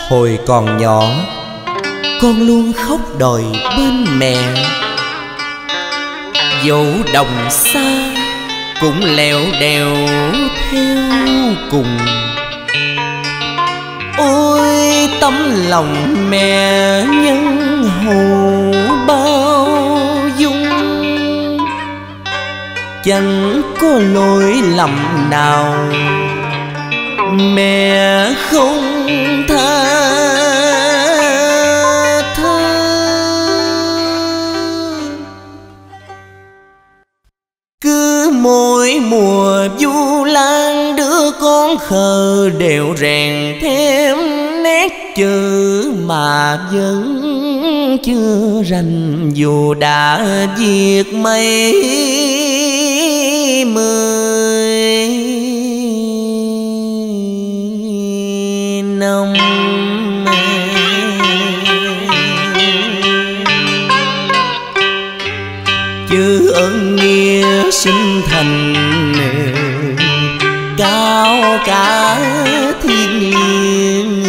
Hồi còn nhỏ, con luôn khóc đòi bên mẹ. Dẫu đồng xa cũng lẻo đèo theo cùng. Ôi tấm lòng mẹ nhân hậu bao dung, chẳng có lỗi lầm nào mẹ không tha thứ. Cứ mỗi mùa vu lan, đứa con khờ đều rèn thêm nét chữ mà vẫn chưa rành, dù đã viết mấy mươi năm. Chữ ơn nghĩa sinh thành cao cả thiên liêng.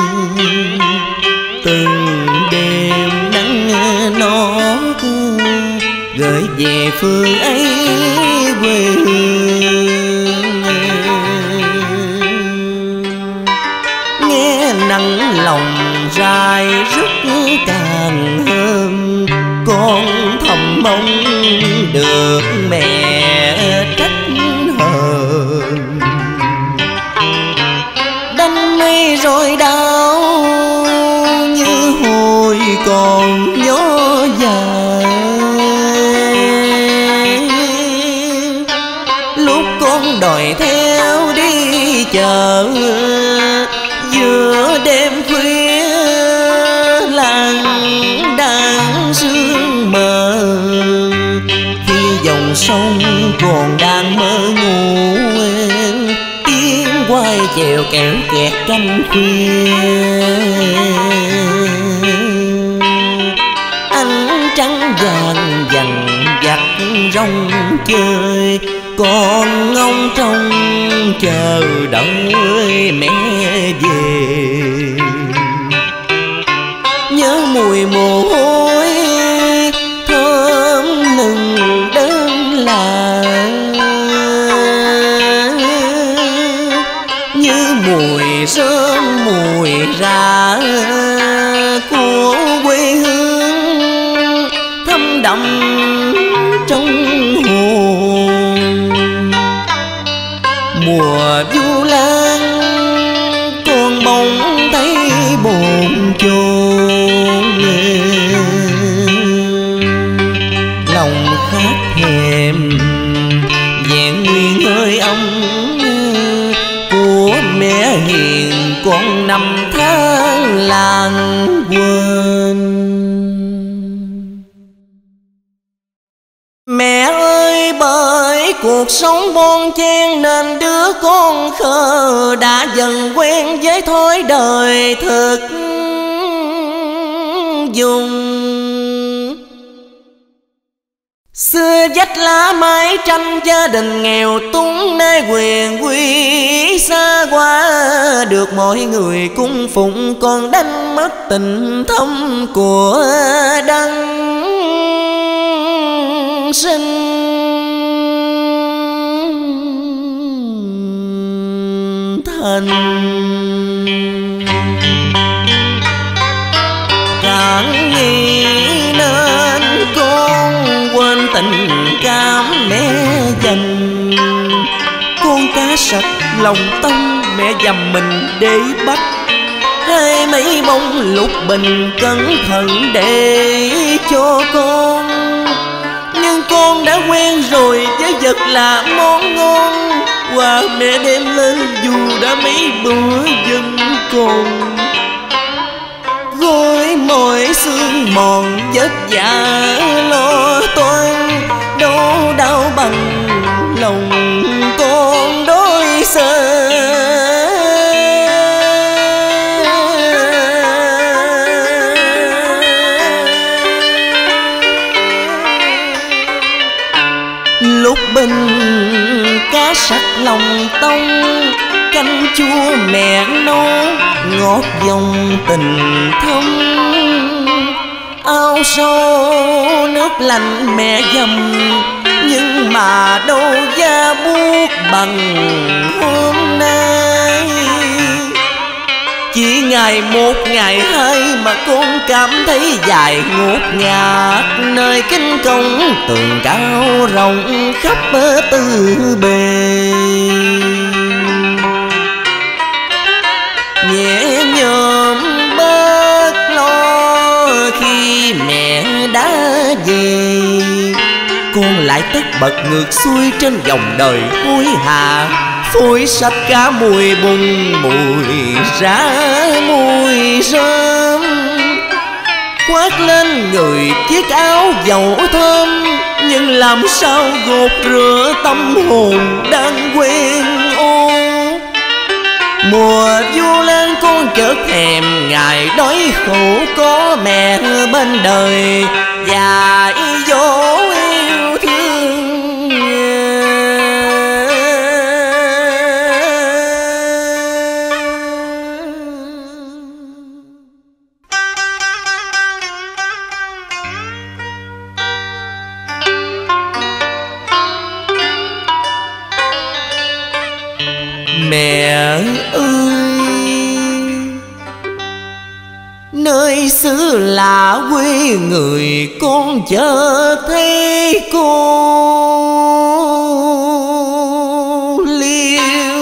Từng đêm nắng nó gửi về phương ấy quê hương. Nghe nắng lòng rai rất càng hơn, con thầm mong được mẹ trách hờn. Đánh mi rồi đau như hồi còn nhỏ dài, lúc con đòi theo đi chợ giữa đêm khuya làng đang sương mờ. Khi dòng sông còn đang mơ ngủ, tiếng quay chèo kéo kẹt canh khuya. Ánh trắng vàng dằn vặt rong chơi, con ngóng trông chờ đợi mẹ về. Nhớ mùi mồ hôi thơm nừng đơn là, như mùi sớm mùi rạ của quê hương thấm đậm trong hồn. Mùa vu lan con bỗng thấy bồn chồn, lòng khát thèm vẹn nguyên hơi ấm của mẹ hiền. Con năm tháng làng quên. Mẹ ơi, bởi cuộc sống bon chen nên đứa con khờ đã dần quen với thói đời thực dùng. Xưa vách lá mái tranh gia đình nghèo túng, nơi quyền quý xa qua được mọi người cung phụng, còn đánh mất tình thâm của đấng sinh. Thành càng nghĩ nên con quên tình cảm mẹ dành. Con cá sặc lòng tông mẹ dầm mình để bắt, hai mấy bông lục bình cẩn thận để cho con. Nhưng con đã quen rồi với vật là món ngon, quà mẹ đem lên dù đã mấy bữa vẫn còn. Gối mỏi xương mòn vất vả lo toan, đâu đau bằng lòng con đôi sơ. Lúc bình cá sặc lòng tông, canh chua mẹ nấu ngọt dòng tình thâm. Ao sâu nước lạnh mẹ dầm, nhưng mà đâu da buốt bằng hôm nay. Chỉ ngày một ngày hai mà con cảm thấy dài ngột ngạt, nơi cánh cổng tường cao rộng khắp tư bề. Nhẹ nhõm bớt lo khi mẹ đã về, con lại tất bật ngược xuôi trên dòng đời hối hả, phối sạch cả mùi bùn mùi rá mùi rơm. Khoác lên người chiếc áo dầu thơm, nhưng làm sao gột rửa tâm hồn đang quen ô. Mùa vu lan con chợt thèm ngày đói khổ có mẹ bên đời, và dỗ yêu thương. Mẹ ơi, nơi xứ lạ quê người con chợt thấy cô liêu.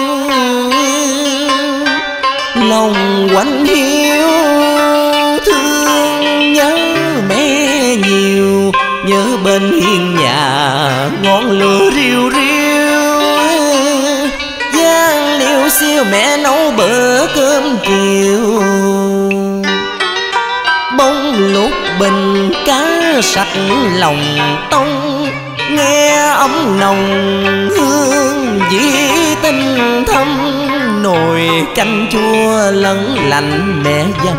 Lòng quạnh hiu thương nhớ mẹ nhiều, nhớ bên hiên nhà ngọn lửa riu riu. Giang liêu xiêu mẹ nấu bữa cơm chiều, bông lúc bình cá sạch lòng tông. Nghe ấm nồng hương vị tinh thâm, nồi canh chua lẫn lạnh mẹ dầm.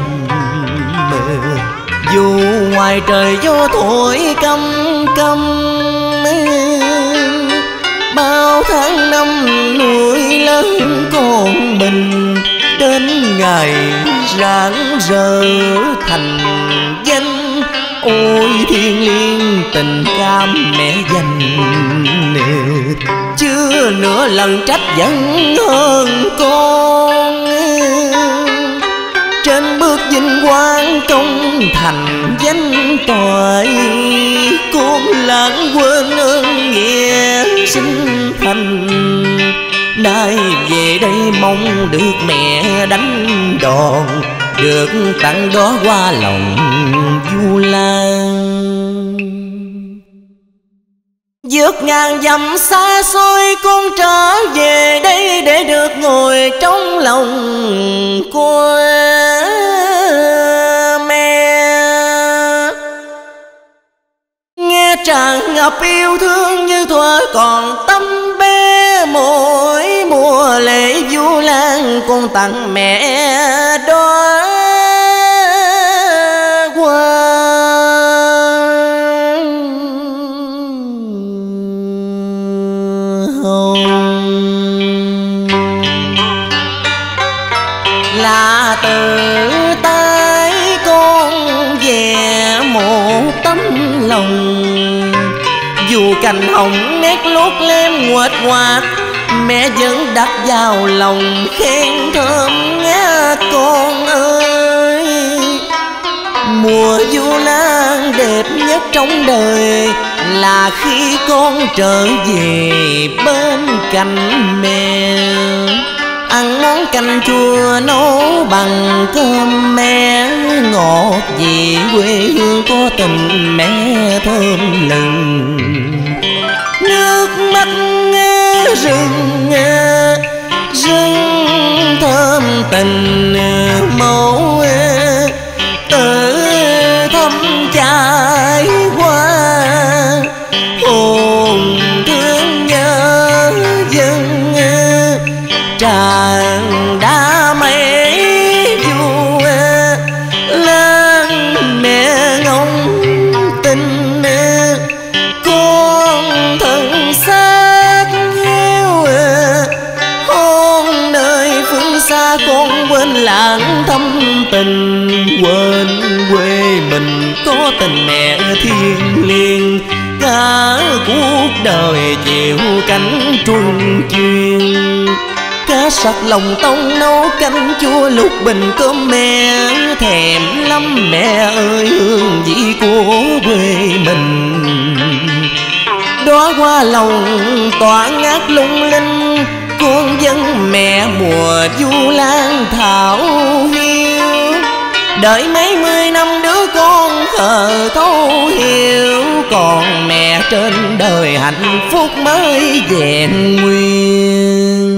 Dù ngoài trời gió thổi căm căm, bao tháng năm nuôi lớn con mình, đến ngày rạng rỡ thành danh. Ôi thiêng liêng tình cảm mẹ dành, chưa nửa lần trách vẫn hơn con. Trên bước vinh quang công thành danh toại, con lãng quên ơn nghĩa sinh thành. Nay về đây mong được mẹ đánh đòn, được tặng đó qua lòng vu lan. Vượt ngàn dặm xa xôi con trở về đây, để được ngồi trong lòng của mẹ. Nghe tràn ngập yêu thương như thuở còn tâm bé, mỗi mùa lễ vu lan con tặng mẹ đóa hoa. Là từ tay con về một tấm lòng, dù cành hồng nét lút lem nguệch ngoạc, mẹ vẫn đặt vào lòng khen thơm nghe con ơi. Mùa vu lan đẹp nhất trong đời là khi con trở về bên cạnh mẹ. Ăn món canh chua nấu bằng cơm mẹ, ngọt vì quê hương có tình mẹ thơm lừng. Nước mắt rừng rừng thơm tình mẫu, tự thăm trải qua hồn thương nhớ dân. Tràn đã mấy vu lên mẹ ngóng tình, con thân xác hiu hôn lãng thâm tình, quên quê mình có tình mẹ thiêng liêng. Cả cuộc đời chịu cảnh truân chuyên, cá sặc lòng tông nấu canh chua lục bình cơm mẹ. Thèm lắm mẹ ơi hương vị của quê mình. Đóa hoa lòng tỏa ngát lung linh, con dân mẹ mùa du lan thảo hiu. Đợi mấy mươi năm đứa con khờ thấu hiểu, còn mẹ trên đời hạnh phúc mới vẹn nguyên.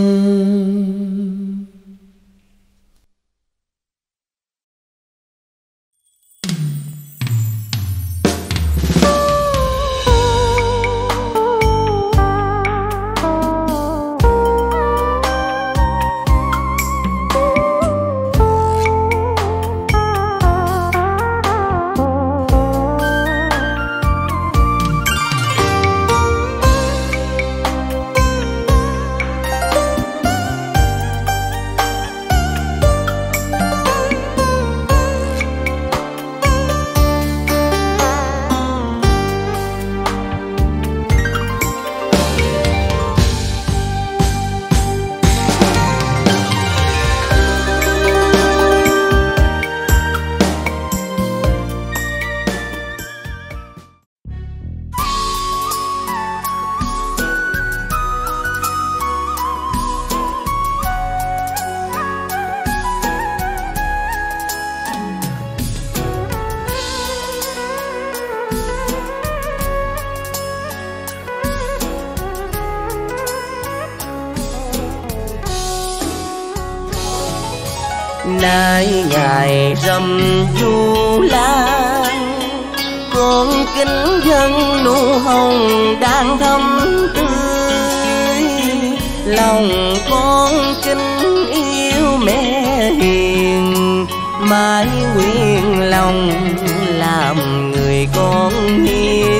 Nay ngày rằm du lan, con kính dân nụ hồng đang thắm tươi. Lòng con kính yêu mẹ hiền, mãi nguyện lòng làm người con hiếu.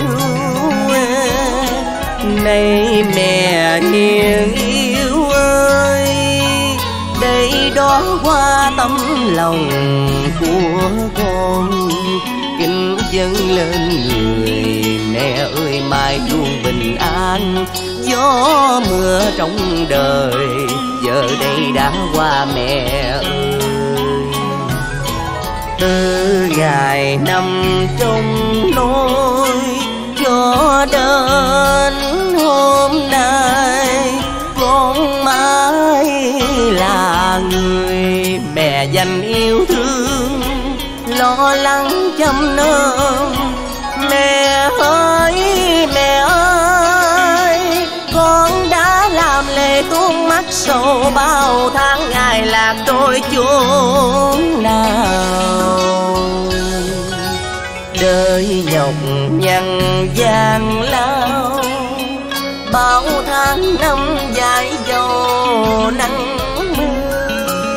Này mẹ hiền yêu ơi, đây đó qua tấm lòng của con, kính dâng lên người mẹ ơi mãi luôn bình an. Gió mưa trong đời giờ đây đã qua mẹ ơi. Từ ngày nằm trong nỗi cho đến hôm nay, con mãi là người mẹ dành yêu thương, lo lắng chăm nom. Mẹ ơi mẹ ơi, con đã làm lệ tuôn mắt sầu bao tháng ngày lạc trôi chốn nào. Đời nhọc nhằn gian lao, bao tháng năm dài dầu nắng mưa.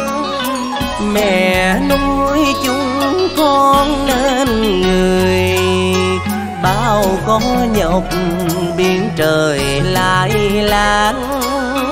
Mẹ nuôi chúng con nên người, bao có nhọc biển trời lại láng.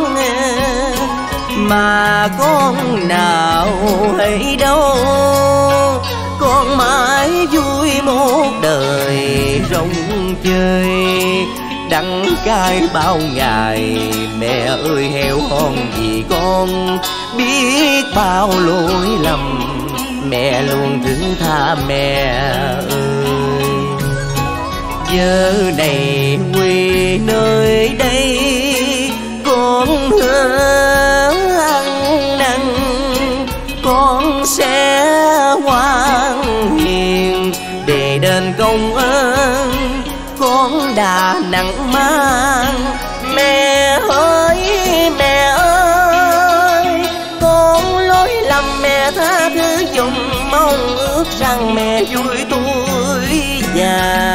Mà con nào hay đâu, con mãi vui một đời rong chơi. Đắng cay bao ngày mẹ ơi heo hon vì con, biết bao lỗi lầm mẹ luôn thứ tha mẹ ơi. Giờ này quê nơi đây con hứa ăn năn, con sẽ ngoan hiền để đền công ơn con đã nặng mang. Mẹ ơi mẹ ơi, con lỗi lầm mẹ tha thứ dùm, mong ước rằng mẹ vui tuổi già.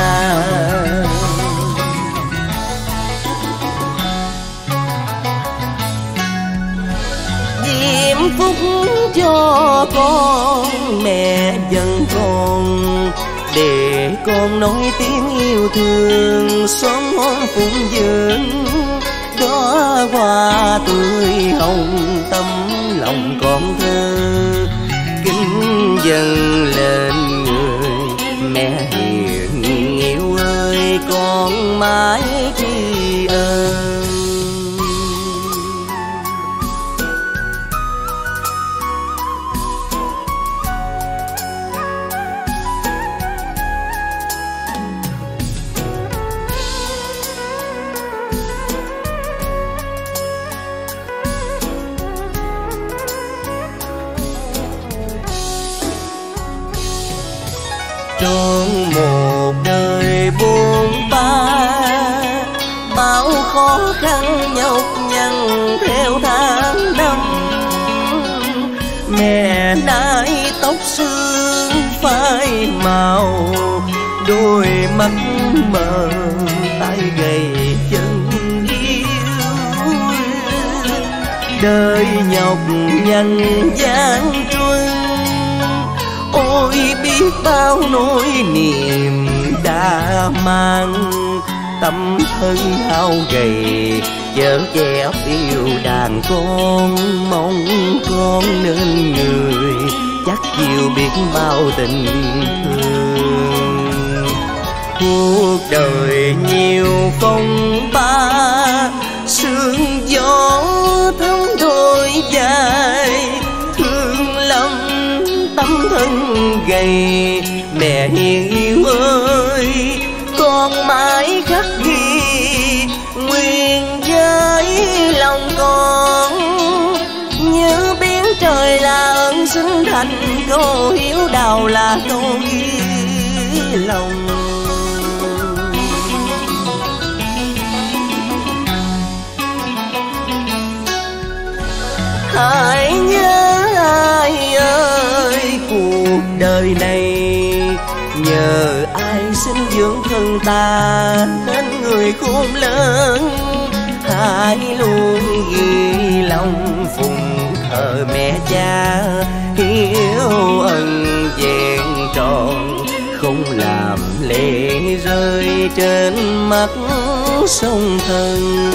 Diễm phúc cho con mẹ dần con, để con nói tiếng yêu thương xóm hôn phụng dưỡng. Đó hoa tươi hồng tâm lòng con thơ, dâng lên người. Mẹ hiền yêu ơi, con mãi tri ân. Trong một đời buồn ba, bao khó khăn nhọc nhằn theo tháng năm. Mẹ nái tóc sương phai màu, đôi mắt mờ tay gầy chân yếu. Đời nhọc nhằn gian truân, ôi biết bao nỗi niềm đã mang. Tâm thân hao gầy chở che yêu đàn con, mong con nên người chắc chiều biết bao tình thương. Cuộc đời nhiều phong ba, sương gió thấm đôi vai. Thương lắm tâm thân gầy, mẹ hiền yêu ơi, con mãi khắc ghi nguyên với lòng con. Như biến trời là ơn sinh thành, cô hiếu đào là cô ghi lòng. Hãy nhớ ai ơi, cuộc đời này nhờ ai sinh dưỡng thân ta nên người khôn lớn. Hãy luôn ghi lòng phụng thờ mẹ cha, hiếu ân vẹn tròn, không làm lệ rơi trên mắt sông thân.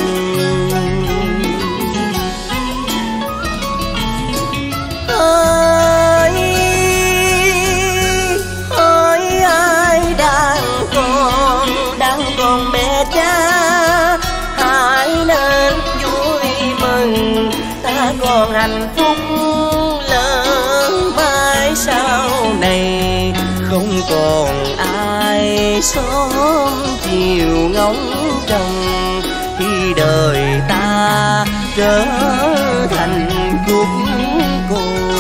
Đang còn mẹ cha, hãy nên vui mừng, ta còn hạnh phúc lớn mãi sau này. Không còn ai sớm chiều ngóng trông, khi đời ta trở thành cúc côi.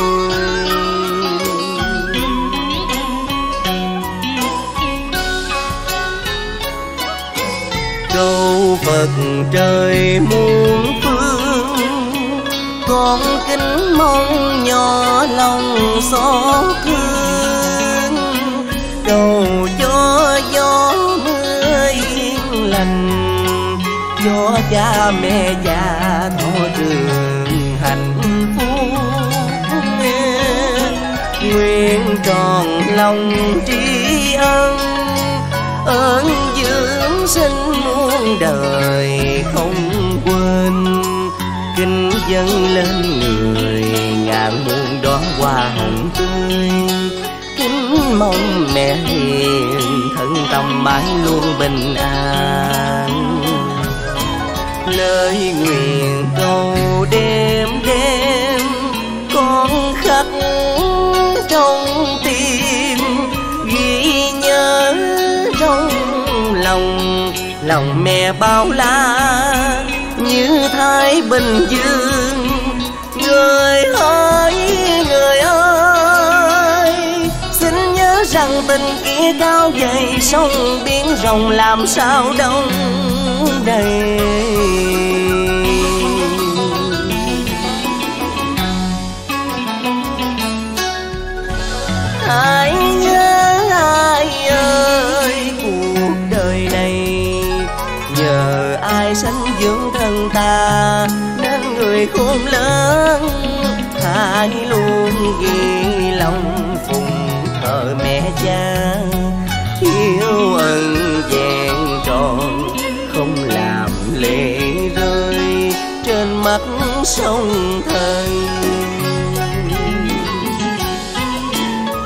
Câu Phật trời muôn phương, con kính mong nhỏ lòng xót thương. Cầu cho gió mưa yên lành, cho cha mẹ già thọ trường hạnh phúc. Nguyện tròn lòng tri ân, ơn dưỡng sinh muôn đời không quên. Kính dâng lên người ngàn muôn đóa hoa hồng tươi. Kính mong mẹ hiền thân tâm mãi luôn bình an. Lời nguyện cầu đêm đêm con khắc trong tim, ghi nhớ trong lòng mẹ bao la như Thái Bình Dương. Người ơi, xin nhớ rằng tình kia cao dày, sông biển rộng làm sao đông đầy. Hãy nhớ ai ơi, cuộc đời này nhờ ai sanh dưỡng thân ta nên người khôn lớn. Hãy luôn ghi lòng phụng thờ mẹ cha, hiếu ân vẹn tròn, không làm lệ rơi trên mắt sông thân.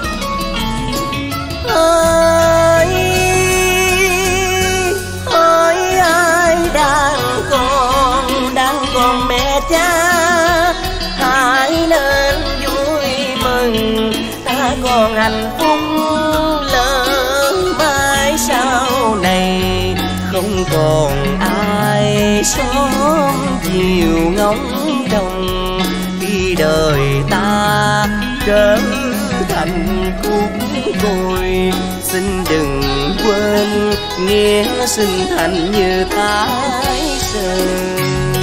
còn hạnh phúc lớn mãi sau này. Không còn ai sớm chiều ngóng trông khi đời ta trở thành khúc côi. Xin đừng quên nghĩa sinh thành như Thái Sơn.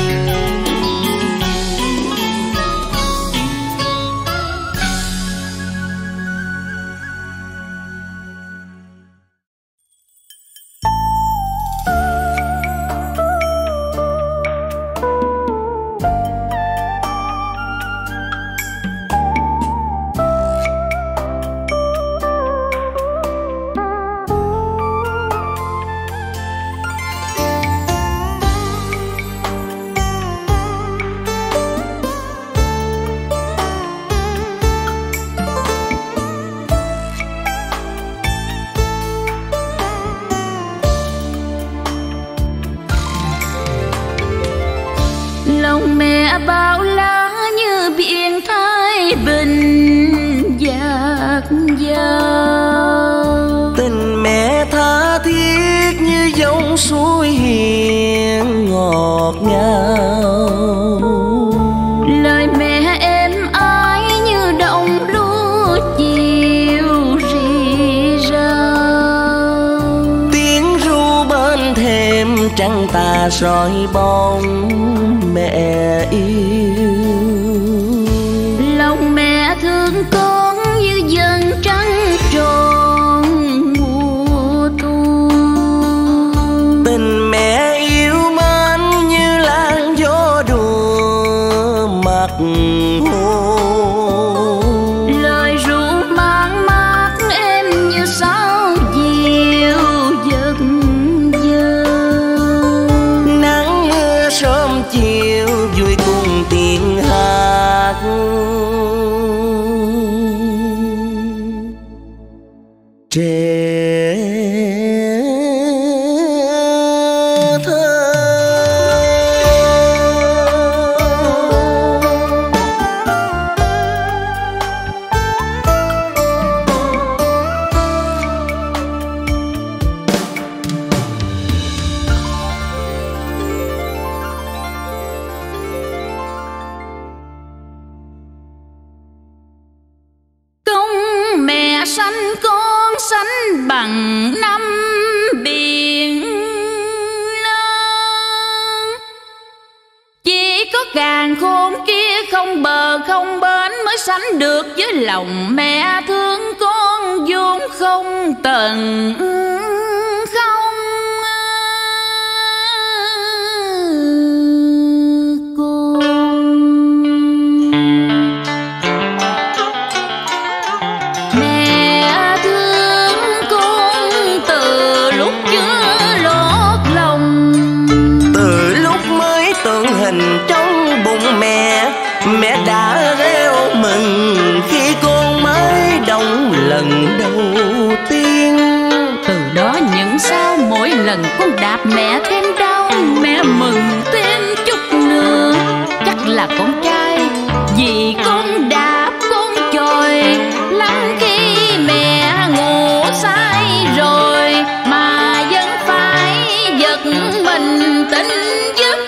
Lòng mẹ bao la như biển Thái Bình dạt dào. Tình mẹ tha thiết như dòng suối hiền ngọt ngào. Lời mẹ êm ái như đồng lúa chiều rì rào. Tiếng ru bên thềm trăng tà soi bóng mẹ yêu. Lòng mẹ thương con như dần trăng tròn mùa thu. Tình mẹ yêu mến như làn gió đùa mặt hồ. Lời ru mang mát em như sao diều giật giơ. Nắng mưa sớm chiều vui cùng tiếng hát. Trẻ thơ Công mẹ sanh con sánh bằng năm biển lớn. Chỉ có càn khôn kia không bờ không bến mới sánh được với lòng mẹ thương con vốn không tận không. Trong bụng mẹ, mẹ đã reo mừng khi con mới động lần đầu tiên. Từ đó những sao mỗi lần con đạp mẹ thêm đau, mẹ mừng thêm chút nữa. Chắc là con trai vì con đạp con chồi lắm khi mẹ ngủ say rồi mà vẫn phải giật mình tỉnh giấc.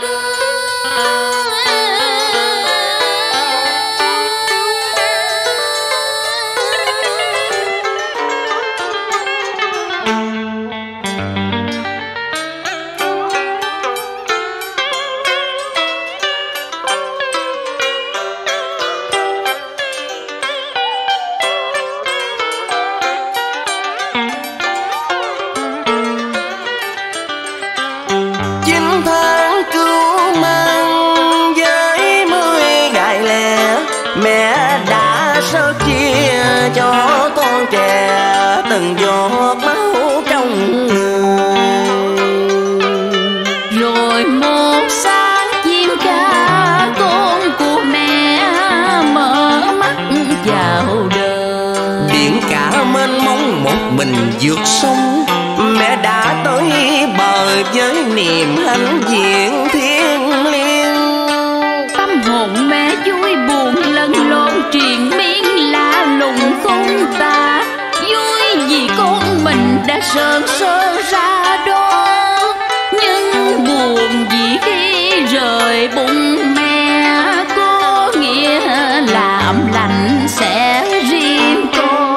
Mẹ đã sớt chia cho con trẻ từng giọt máu trong người. Rồi một sáng chim ca con của mẹ mở mắt chào đời. Biển cả mênh mông một mình vượt sông, mẹ đã tới bờ với niềm hãnh diện thiêng liêng. Tâm hồn mẹ vui buồn lẫn lộn triền miên lạ lùng khôn ông ta, vui vì con mình đã sớm sơ ra đó, nhưng buồn vì khi rời bụng mẹ, có nghĩa là ấm lạnh sẽ riêng con.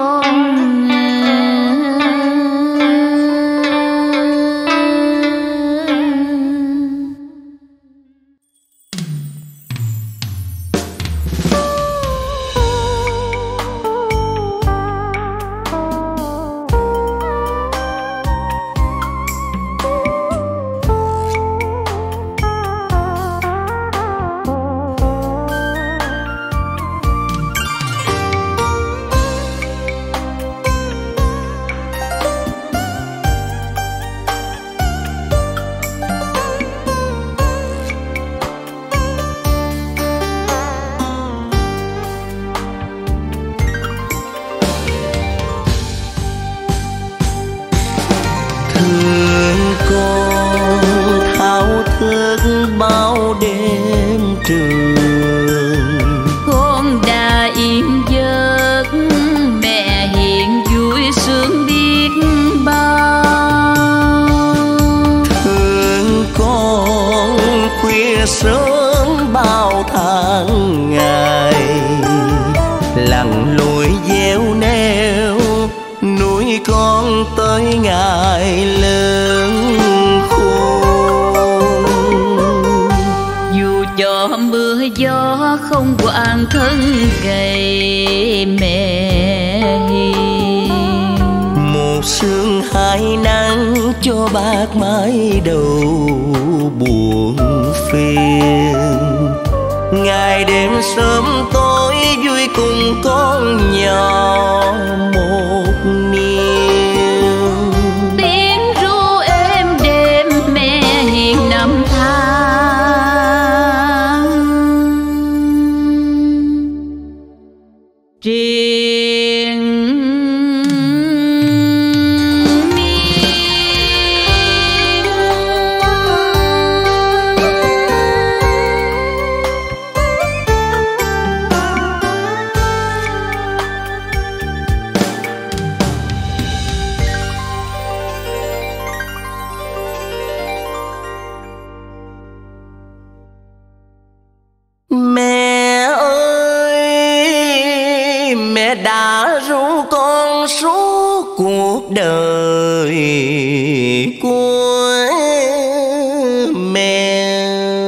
Bao đêm trường con đã yên giấc, mẹ hiện vui sướng biết bao. thương con khuya sớm bao tháng ngày, lặn lội gieo neo nuôi con tới ngày lớn. Cho mưa gió không quản thân gầy mẹ hiền, một sương hai nắng cho bác mái đầu buồn phiền. Ngày đêm sớm tối vui cùng con nhỏ một niềm. tiếng ru êm đêm mẹ hiền năm tháng. Triền miên Mẹ ơi, mẹ đã ru con suốt cuộc đời của mẹ.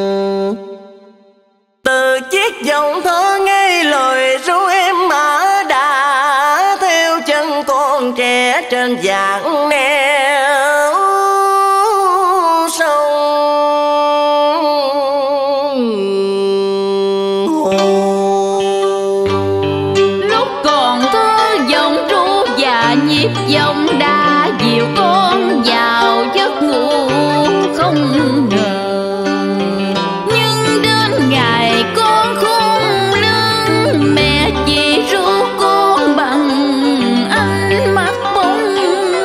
Từ chiếc giọng thơ ngây lời ru em mà đã theo chân con trẻ trên dãn neo sông. lúc còn thơ giọng ru và nhịp giọng đã dìu con vào giấc ngủ không ngờ. Nhưng đến ngày con khôn lớn, mẹ chỉ ru con bằng ánh mắt bóng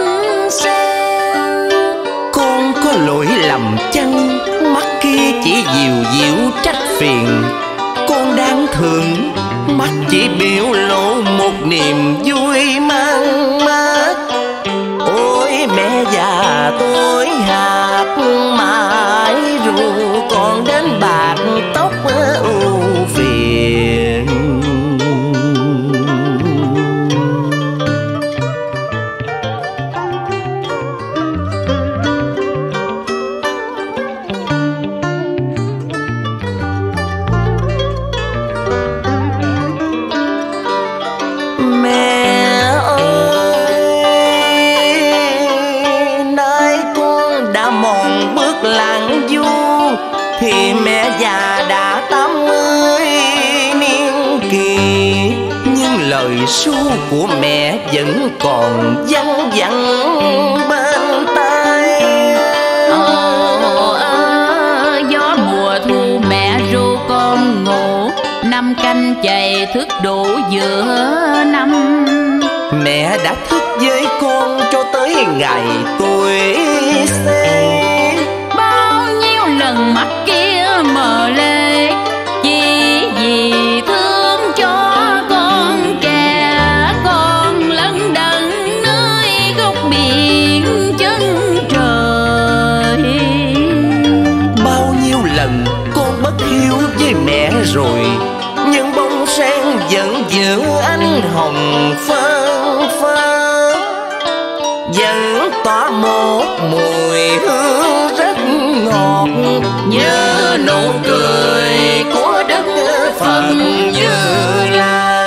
xanh. Con có lỗi lầm chăng, mắt kia chỉ dịu dịu trách phiền. Con đáng thương, mắt chỉ biểu lộ một niềm vui mang mát. Ôi mẹ già tôi hạt mãi ru con đến bạc tóc ưu phiền. Mẹ ơi, nay con đã mòn bước lãng du, thì mẹ già đã 80 niên kỳ. Nhưng lời ru của mẹ vẫn còn văng vẳng bên tai. Gió mùa thu mẹ ru con ngủ, năm canh chày thức đủ giữa năm. Mẹ đã thức với con cho tới ngày tuổi xế. Bao nhiêu lần mắt kia mờ lệ, chỉ vì thương cho con trẻ có rồi, nhưng bông sen vẫn giữ ánh hồng phơn phơn, vẫn tỏa một mùi hương rất ngọt, nhớ nụ cười của Đức Phật Như Lai.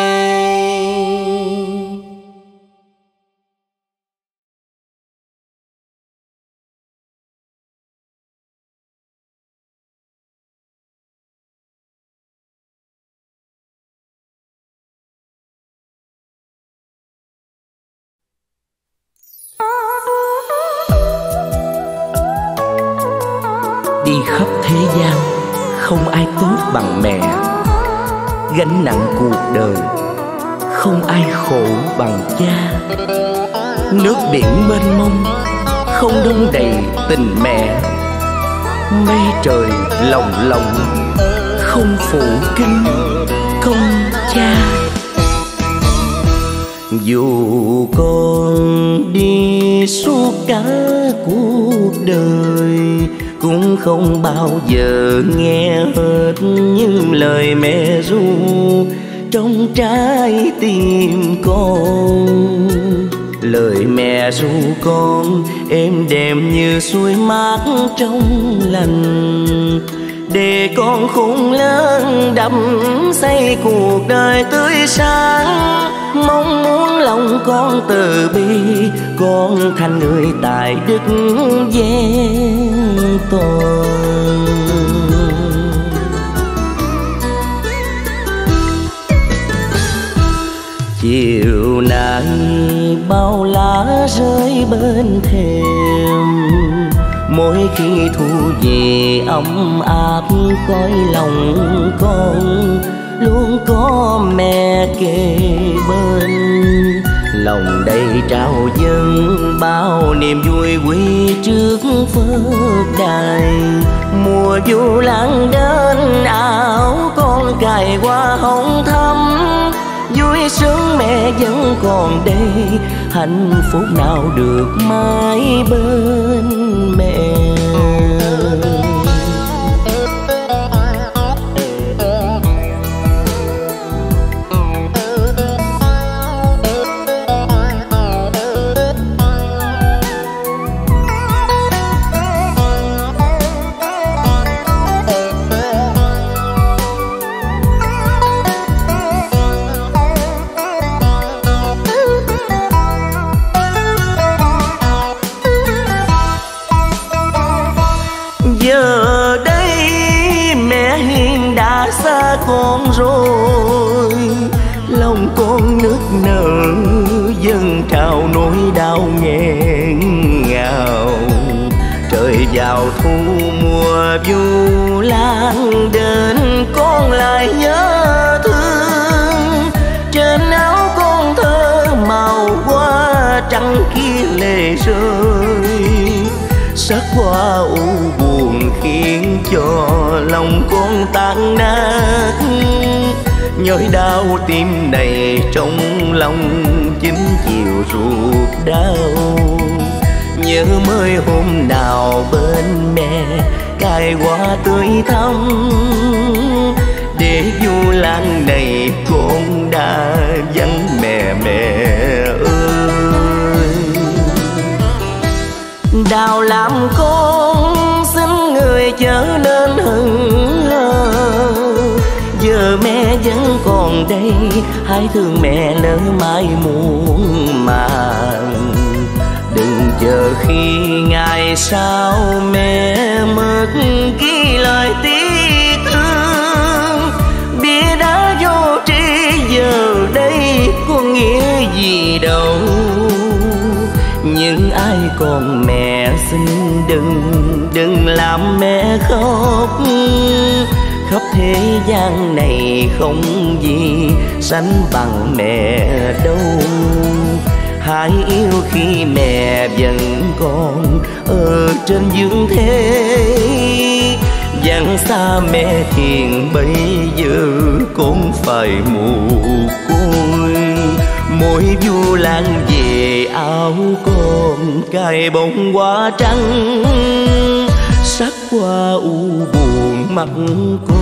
Đi khắp thế gian không ai tốt bằng mẹ, gánh nặng cuộc đời không ai khổ bằng cha. Nước biển mênh mông không đong đầy tình mẹ, mây trời lồng lộng không phủ kín công cha. Dù con đi suốt cả cuộc đời, cũng không bao giờ nghe hết những lời mẹ ru trong trái tim con. Lời mẹ ru con êm đềm như suối mát trong lành, để con khôn lớn đắm say cuộc đời tươi sáng. Mong muốn lòng con từ bi, con thành người tài đức vẹn toàn. Chiều nay bao lá rơi bên thềm, mỗi khi thu về ấm áp cõi lòng con, luôn có mẹ kề bên. Lòng đầy trao dâng bao niềm vui quy trước phước đài. Mùa du lãng đến áo con cài hoa hồng thắm, vui sướng mẹ vẫn còn đây, hạnh phúc nào được mãi bên mẹ. Giờ đây mẹ hiền đã xa con rồi, lòng con nức nở dâng trào nỗi đau nghẹn ngào. Trời vào thu mùa vu lan đến, con lại nhớ thương. Trên áo con thơ màu hoa trắng kia lệ rơi, sắc hoa u buồn khiến cho lòng con tan nát. Nhói đau tim này trong lòng chính chiều ruột đau. Nhớ mới hôm nào bên mẹ cài hoa tươi thắm, để vu lan này con đã vắng mẹ mẹ ơi. Đào làm con xin người trở nên hững hờ, giờ mẹ vẫn còn đây, hãy thương mẹ lỡ mãi muộn màng. Đừng chờ khi ngày sau mẹ mất ghi lời tiếc thương. Bia đá vô tri giờ đây có nghĩa gì đâu, nhưng ai còn mẹ xin đừng làm mẹ khóc. Khắp thế gian này không gì sánh bằng mẹ đâu. Hãy yêu khi mẹ vẫn còn ở trên dương thế, vắng xa mẹ hiền bây giờ con phải mồ côi. Mỗi vu lan về áo con cài bông hoa trắng, sắc hoa u buồn mặt cô.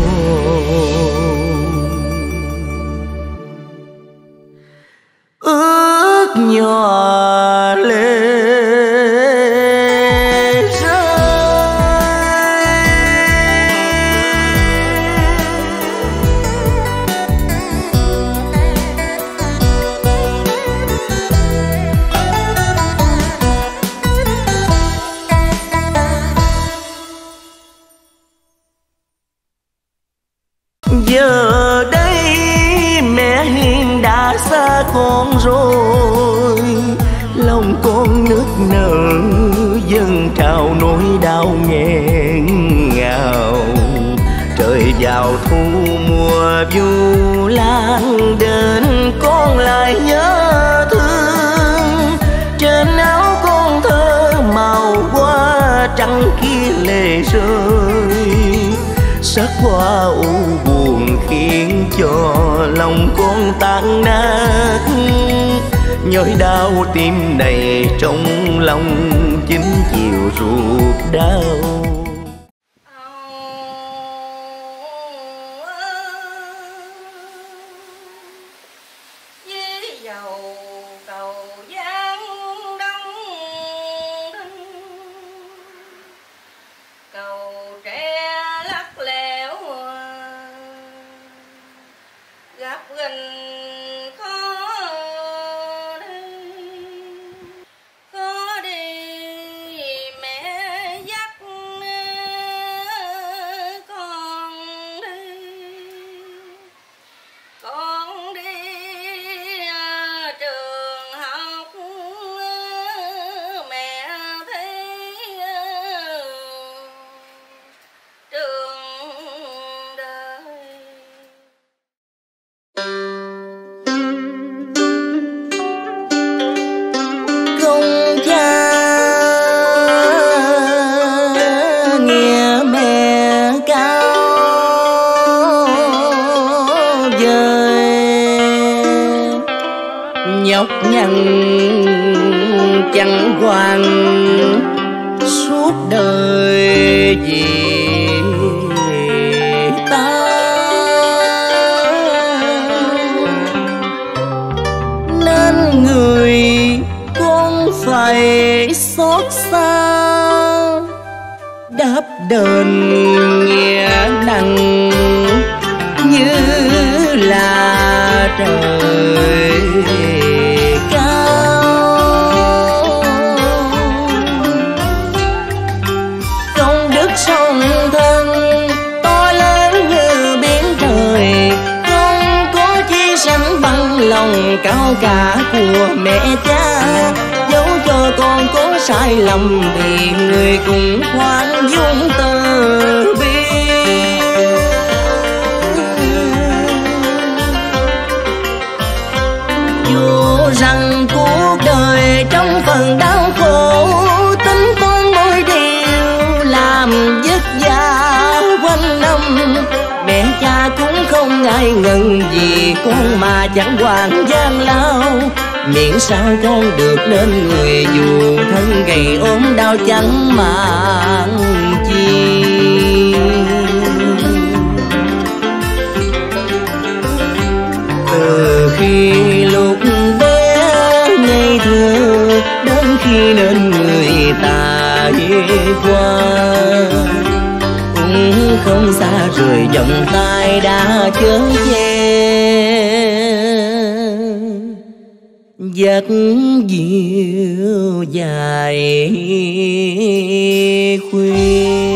Ước nhỏ lệ giờ đây mẹ hiền đã xa con rồi, lòng con nức nở dâng trào nỗi đau nghẹn ngào. Trời vào thu mùa vu lan đến con lại nhớ thương, trên áo con thơ màu hoa trắng kia lệ rơi. Sắc hoa u buồn khiến cho lòng con tan nát, nhói đau tim này trong lòng chính chiều ruột đau. Chẳng hoàn suốt đời vì ta, nên người con phải xót xa đáp đền nghĩa nặng như là trời song thân to lớn như biển trời, không có chi sánh bằng lòng cao cả của mẹ cha. Dẫu cho con có sai lầm thì người cũng khoan dung từ bi. Dù rằng cuộc đời trong phần đau khổ, tính con mỗi điều làm vất vả quanh năm. Mẹ cha cũng không ngại ngần vì con mà chẳng quản gian lao. Miễn sao con được nên người, dù thân gầy ốm đau chẳng màng chi. Từ khi lúc bé ngây thơ đến khi nên người ta qua, cũng không xa rời vòng tay đã chở che. Dắt dịu dài khuyên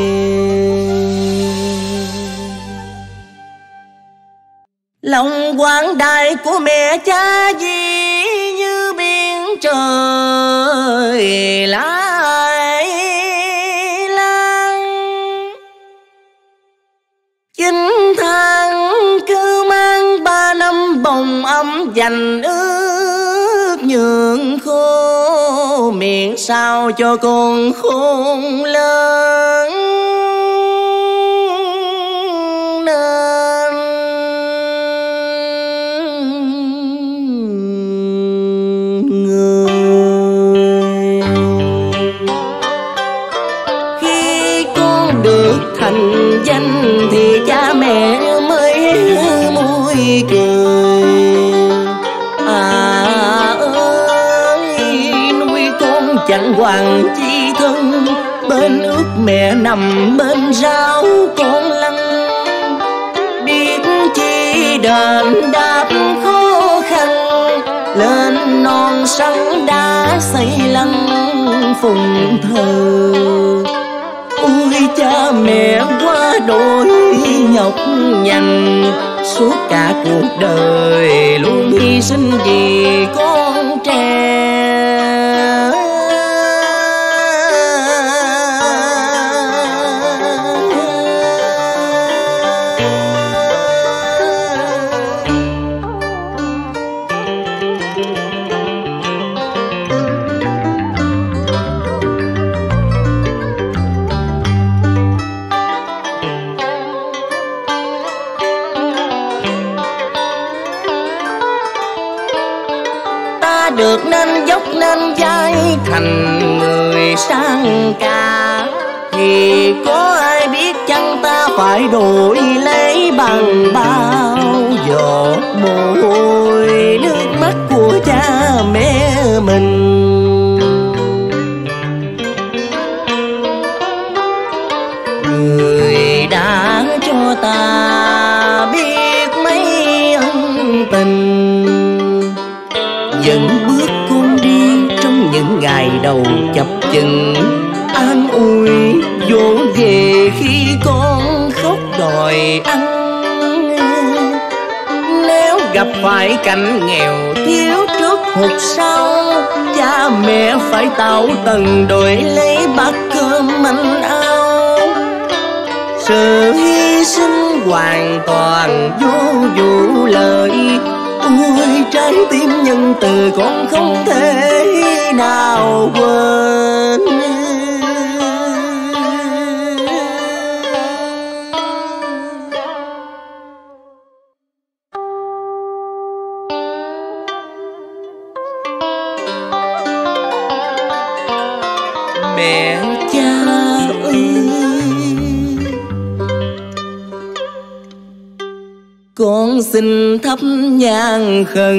lòng quảng đại của mẹ cha gì như biển trời lại lan. 9 tháng cứ mang 3 năm bồng ấm dành ước nhường khô, miệng sao cho con khôn lớn nên người. Khi con được thành danh thì cha mẹ mới môi cười. Ơi nuôi con chẳng hoàng chi thân, bên ước mẹ nằm bên rau con lăn. Biết chi đền đáp khó khăn, lên non sông đã xây lăng phùng thờ. Ôi cha mẹ quá đỗi nhọc nhằn, suốt cả cuộc đời luôn hy sinh vì con trẻ. Được nên dốc nên vai thành người sang ca, thì có ai biết chăng ta phải đổi lấy bằng bao giọt mồ hôi nước mắt của cha mẹ mình. Người đã cho ta biết mấy ân tình, dẫn bước con đi trong những ngày đầu chập chững, an ủi vỗ về khi con khóc đòi ăn. Nếu gặp phải cảnh nghèo thiếu trước hụt sau, cha mẹ phải tạo tầng đổi lấy bát cơm manh áo. Sự hy sinh hoàn toàn vô vụ lợi, ôi trái tim nhân từ con không thể nào quên. Mẹ cha ơi, con xin thắp nhang khẩn,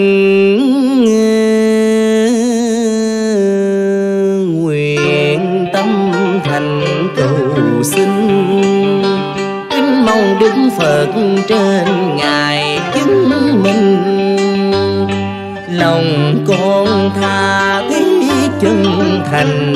nguyện tâm thành cầu xin, kính mong Đức Phật trên ngài chứng minh. Lòng con tha thiết chân thành,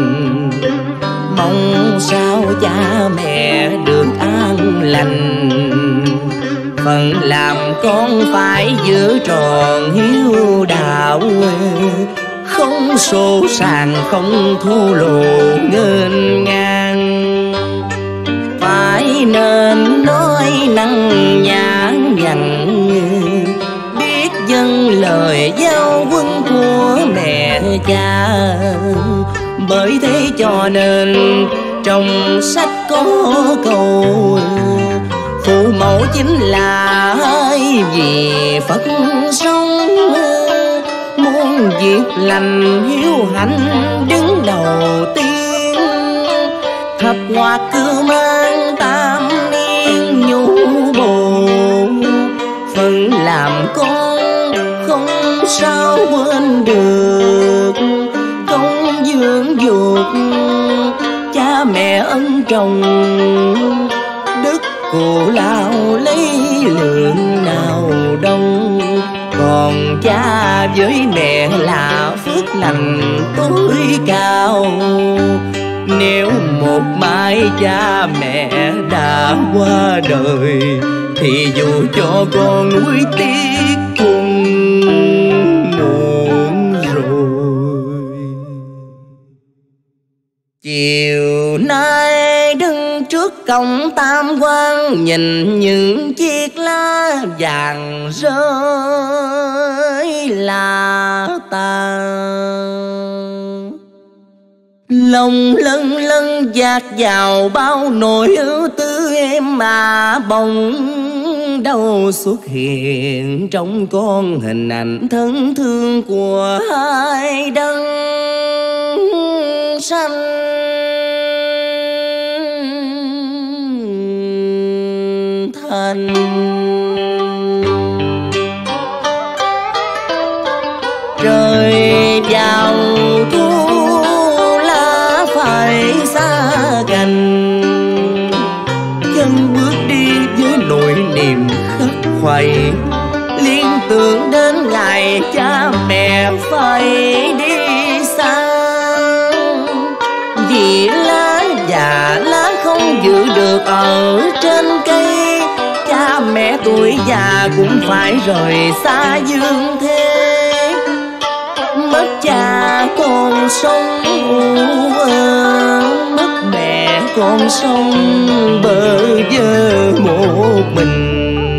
mong sao cha mẹ được an lành. Phần làm con phải giữ tròn hiếu đạo, không sổ sàng không thô lỗ nghênh ngang. Phải nên nói năng nhã nhặn, biết dâng lời giao huấn của mẹ cha. Bởi thế cho nên trong sách có câu, phụ mẫu chính là vì Phật sống. Muôn việc lành hiếu hạnh đứng đầu tiên, thập hoa cưu mang tam niên nhũ bồn. Phần làm con không sao quên được, công dưỡng dục cha mẹ ân trọng. Đức cụ lao lấy lượng nào đông, còn cha với mẹ là phước lành tối cao. Nếu một mai cha mẹ đã qua đời, thì dù cho con nuối tiếc cùng muộn rồi. Chiều nay đứng trước cổng tam quan, nhìn những chiếc lá vàng rơi lá tàn. Lòng lân lân dạt vào bao nỗi ưu tư em mà bỗng đâu xuất hiện trong con hình ảnh thân thương của hai đấng sanh. thành. Trời vào thu lá phải xa gần, chân bước đi với nỗi niềm khắc khoải, liên tưởng đến ngày cha mẹ phải đi xa. Vì lá già lá không giữ được ở trên cây, cha mẹ tuổi già cũng phải rời xa dương thế. Mất cha con sống u ơ, mất mẹ con sống bơ vơ một mình.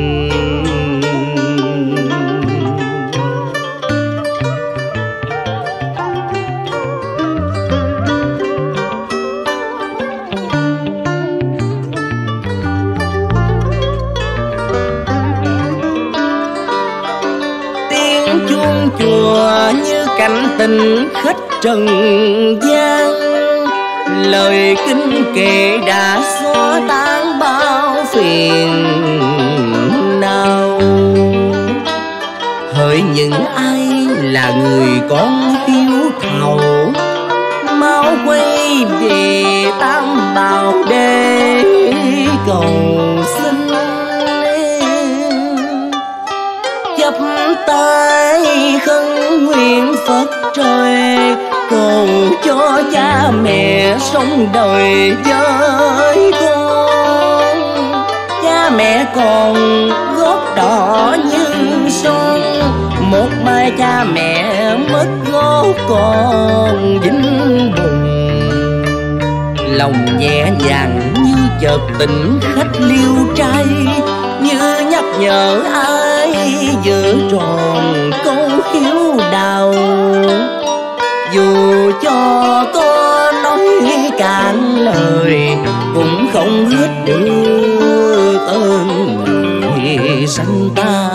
Tiếng chuông chùa như cảnh tình khách trần gian, lời kinh kệ đã xóa tan bao phiền não. Hỡi những ai là người con hiếu thảo, mau quay về Tam Bảo để cầu xin. Chắp tay khấn nguyện Phật trời, cầu cho cha mẹ sống đời với con. Cha mẹ còn gót đỏ như son, một mai cha mẹ mất gót còn vĩnh bùng. Lòng nhẹ nhàng như chợt tỉnh khách liêu trai, như nhắc nhở ai giữ tròn câu hiếu đạo. Dù cho có nói cạn lời, cũng không hết được ơn người sanh ta.